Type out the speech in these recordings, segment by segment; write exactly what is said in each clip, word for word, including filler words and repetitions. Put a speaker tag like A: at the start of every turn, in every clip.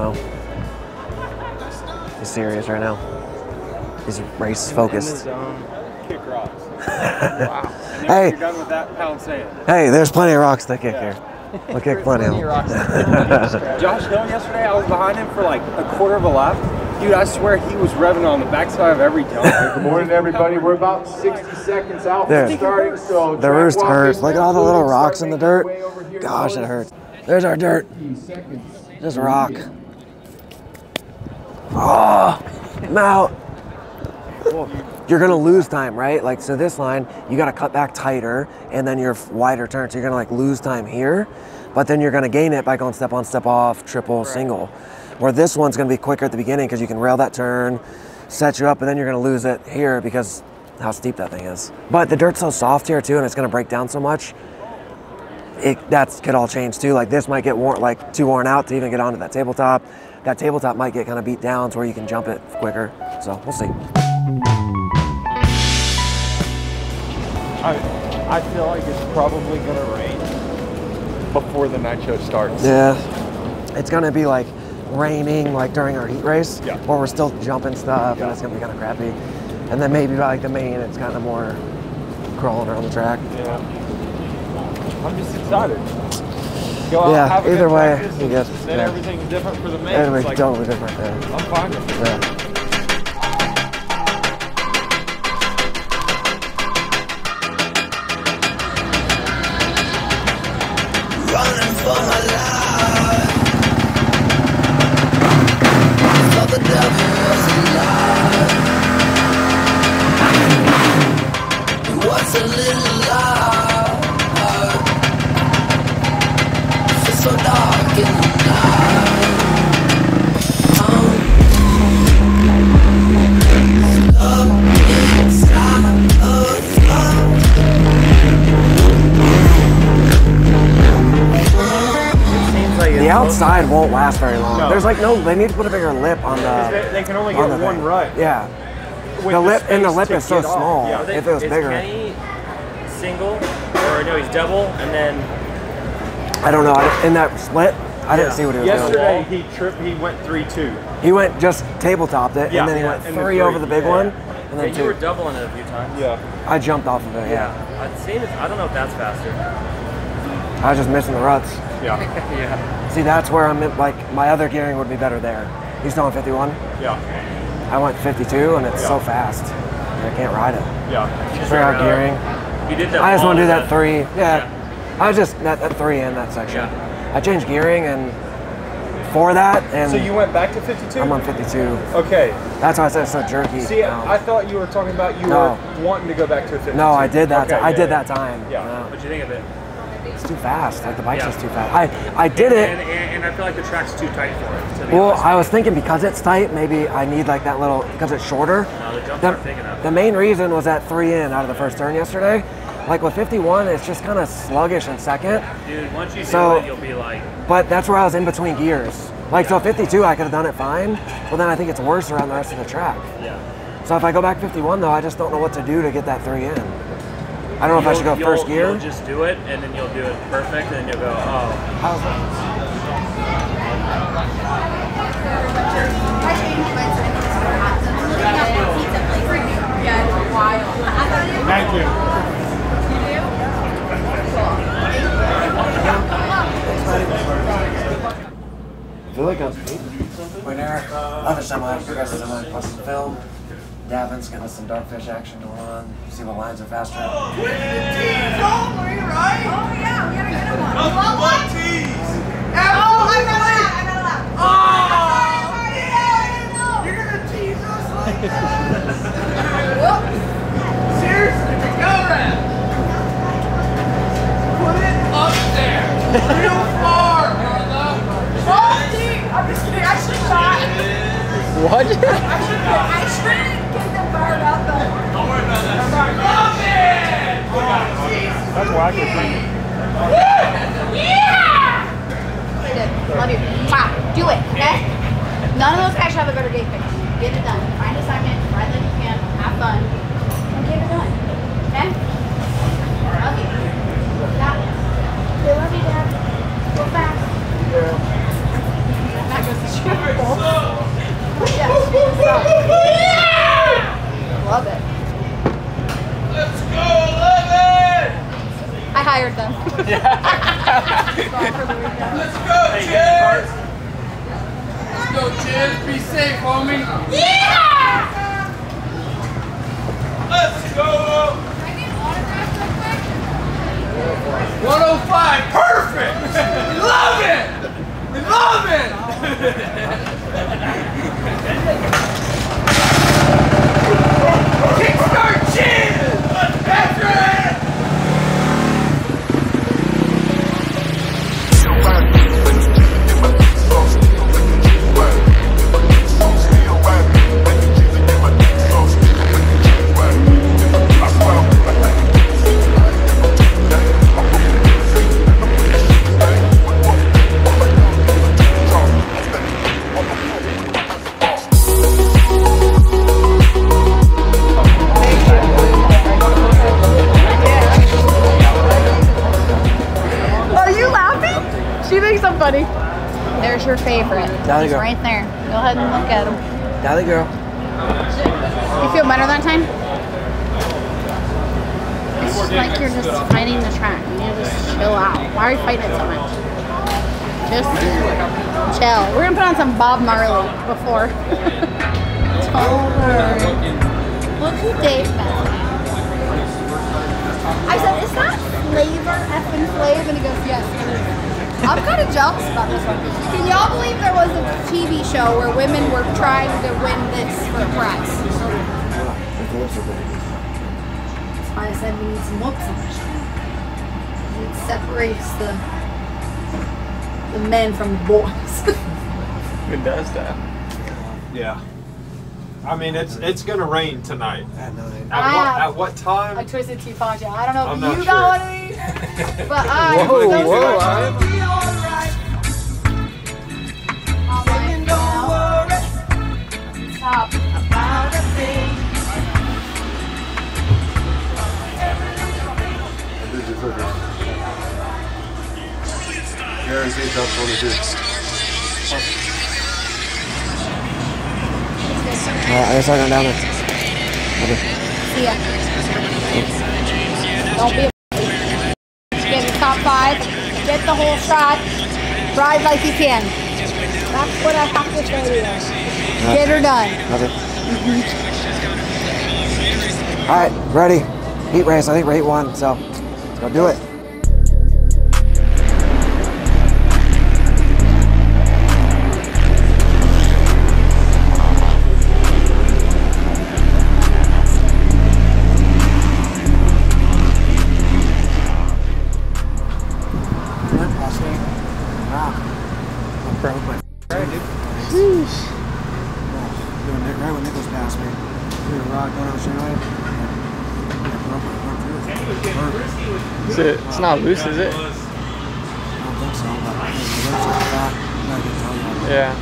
A: know. He's serious right now. He's race focused.
B: Kick rocks. Wow. And
A: Hey,
B: you're done with that pound sand.
A: Hey, there's plenty of rocks to kick
B: Yeah.
A: here. We'll kick plenty of them.
B: Josh Hill yesterday, I was behind him for like a quarter of a lap. Dude, I swear he was revving on the backside of every jump.
C: Good morning, everybody. We're about sixty seconds out from starting, so
A: the roost hurts. Look at all the little rocks in the dirt. Gosh, it hurts. There's our dirt. Just rock. Oh, I'm out. You're gonna lose time, right? Like, so this line, you gotta cut back tighter and then you're wider turn. So you're gonna like lose time here, but then you're gonna gain it by going step on, step off, triple, single. Where this one's gonna be quicker at the beginning because you can rail that turn, set you up, and then you're gonna lose it here because how steep that thing is. But the dirt's so soft here too, and it's gonna break down so much. It, that could all change too. Like this might get worn, like too worn out to even get onto that tabletop. That tabletop might get kind of beat down to where you can jump it quicker. So we'll see.
B: I, I feel like it's probably gonna rain before the night show starts.
A: Yeah, it's gonna be like raining like during our heat race,
B: yeah.
A: where we're still jumping stuff,
B: yeah.
A: and it's gonna be kind of crappy. And then maybe by like the main, it's kind of more crawling around the track.
B: Yeah, I'm just excited. Go out,
A: yeah,
B: have a
A: either
B: good
A: way,
B: practice,
A: you get.
B: Then
A: Yeah.
B: everything's different for the main.
A: Everything's
B: like,
A: totally different there.
B: I'm fine with it.
A: Yeah.
D: Running for my life. Thought the devil was alive. It was a little lie. Feels so dark in the night. Up inside of love.
A: The outside won't last very long.
B: No.
A: There's like no, they need to put a bigger lip on the.
B: They, they can only
A: on
B: get
A: the
B: one
A: thing.
B: rut.
A: Yeah.
B: With
A: The lip and the
B: space
A: lip
B: to
A: is so
B: get off.
A: small.
B: Yeah.
A: If it was
E: is
A: bigger.
E: Kenny single, or no, he's double, and then
A: I don't know. I, in that split, I didn't see what he was
B: Yesterday he tripped. He went three two.
A: doing. He went just tabletopped it,
B: Yeah.
A: and then he
B: Yeah,
A: went
B: and then
A: three,
B: three.
A: over the big
B: Yeah.
A: one, and then
E: yeah,
A: two.
E: you were doubling it a few times.
B: Yeah.
A: I jumped off of it. Yeah.
E: I'd seen it. I don't know if that's faster.
A: I was just missing the ruts.
B: Yeah.
E: Yeah.
A: See, that's where I'm in, like my other gearing would be better there. He's going fifty-one.
B: Yeah.
A: I went fifty-two, and it's
B: Yeah.
A: so fast. I can't ride it.
B: Yeah.
A: Three out gearing.
E: You did that.
A: I just want to do
E: all
A: that three. Yeah.
E: Yeah.
A: I was just that, that three in that section.
E: Yeah.
A: I changed gearing and for that, and
B: So you went back to fifty-two?
A: I'm on fifty-two.
B: Okay.
A: That's why I said it's so jerky.
B: See,
A: now.
B: I thought you were talking about you
A: No.
B: were wanting to go back to a fifty-two.
A: No, I did that.
B: Okay,
A: ti- I
B: yeah,
A: did
B: yeah.
A: that time.
B: Yeah.
A: No.
E: What'd you think of it?
A: It's too fast. Like the bike's
E: Yeah.
A: just too fast. I I did it.
E: And, and, and I feel like the track's too tight for it. To be
A: Well,
E: honest.
A: I was thinking because it's tight, maybe I need like that little because it's shorter.
E: No, the jumps
A: The,
E: aren't big enough.
A: the main reason was that three in out of the first turn yesterday. Like with fifty-one, it's just kind of sluggish in second.
E: Dude, once you do
A: So-
E: it, you'll be like.
A: But that's where I was in between gears. Like so, fifty-two, I could have done it fine. Well, then I think it's worse around the rest of the track.
E: Yeah.
A: So if I go back fifty-one, though, I just don't know what to do to get that three in. I don't know if I should go
E: You'll-
A: first
E: you'll-
A: gear.
E: You'll just do it, and then you'll do it perfect, and then you'll go, oh.
A: How's that?
B: Thank you.
A: I feel like I was Wait there. Other semi, progressive semi, plus some film. Davin's getting some darkfish action going on. See what lines are faster.
D: Twisted Tea only, right? Oh yeah, we gotta get one. Oh, what teas? Oh, I got that. I got that. Oh, yeah. You're gonna tease us like that? Seriously, go around. Put it up there, real far, brother. Oh, Steve, I'm just kidding. I should not.
B: What?
D: I should. I shouldn't get them fired up though. Don't worry about that. Love it. Oh, Jesus.
B: That's why I could bring it.
D: Yeah! Love you. Wow, do it, okay? None of those guys should have a better day finish. Get it done. Find a second, ride like you can, have fun, and get it done. Okay? Love you. Got it. They love you, Dad. Go fast. Yeah. That goes to sugar. Let's go, Chiz! Let's go, Chiz. Be safe, homie. Yeah! Let's go! one oh five, perfect! We love it! We love it! Kickstart Chiz! That's right!
F: Buddy. There's your favorite.
A: Dally
F: He's
A: girl.
F: right there. Go ahead and look at him.
A: Dally girl.
F: You feel better that time? It's just like you're just fighting the track. You need to just chill out. Why are you fighting it so much? Just chill. We're gonna put on some Bob Marley before. Don't worry. Look who Dave found. I said, is that Flavor effing Flav? And he goes, yes, it is. I'm kind of jealous about this one. Can y'all believe there was a T V show where women were trying to win this for a prize? That's why I said we need some looks on it. It separates the the men from the boys.
B: It does that. Yeah. I mean, it's it's gonna rain tonight.
A: At nine.
B: At, what, at what time?
F: A Twisted Tea Poncho. I don't know
B: I'm
F: if
B: not
F: you
B: sure.
F: got one of these, but I.
B: Whoa,
F: those
B: whoa,
F: are-
B: I-
F: I'm like, no. Stop. About a thing.
C: Guaranteed top twenty-two.
A: Alright, I guess I'll go down there. Okay.
F: See ya. Don't be a get the top five. Get the whole shot. Drive like you can. That's what I have to show you.
A: Right.
F: Get her done.
A: Okay. Alright, ready. Heat race. I think we're eight one, so let's go do it.
G: Is it, it's not loose, is it? Yeah.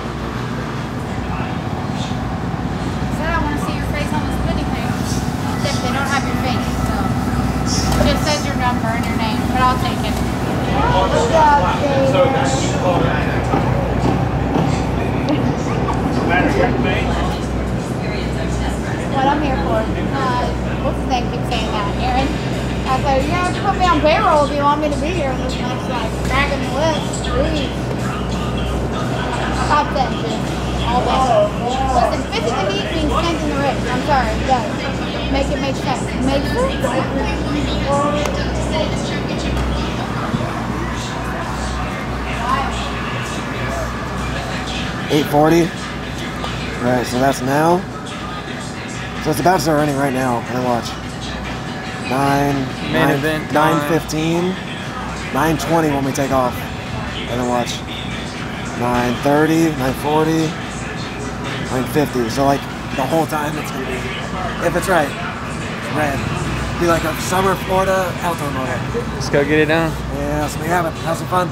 F: Said I want to see your face on the spinning thing. Except they don't have your face, so it just says your number and your name, but I'll take it. What's up, What I'm here for. Uh, what's his name keeps saying that? Aaron? I was like, yeah, you put me on payroll if you want me to be here. And this next like dragging the list. Please. Top ten, shit. All day. Listen, fifth in the heat means tenth in the race. I'm sorry, it does. Make it make sense. Make sense?
A: eight forty. Alright, so that's now. So it's about to start running right now. And then watch. Nine,
G: Main
A: nine,
G: event
A: nine
G: time.
A: fifteen, nine twenty when we take off. And then watch. Nine thirty, nine forty, nine fifty. So like the whole time it's gonna be, if it's right, red. Be like a summer Florida outdoor motor.
G: Let's go get it done.
A: Yeah, so we have it. Have some fun.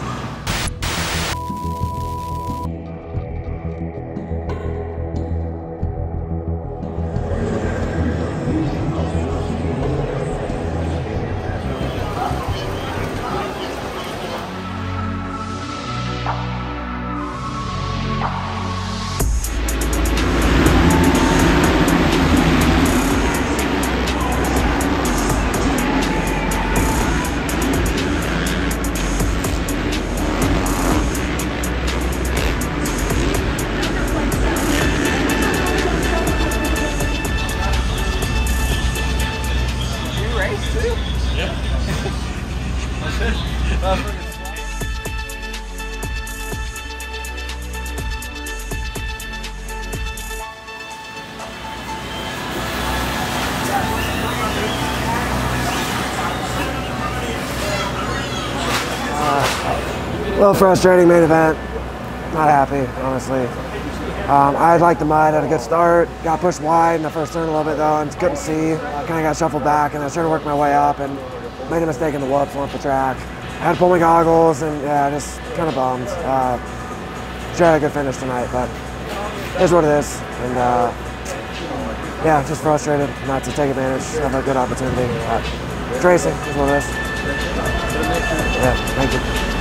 A: A little frustrating main event. Not happy, honestly. Um, I liked the mud, had a good start. Got pushed wide in the first turn a little bit though, and couldn't see. I kind of got shuffled back, and I was trying to work my way up, and made a mistake in the whoops, went off the track. I had to pull my goggles, and yeah, just kind of bummed. Uh, should have had a good finish tonight, but here's what it is. And uh, yeah, just frustrated not to take advantage of a good opportunity. But it's racing, is what it is. Yeah, thank you.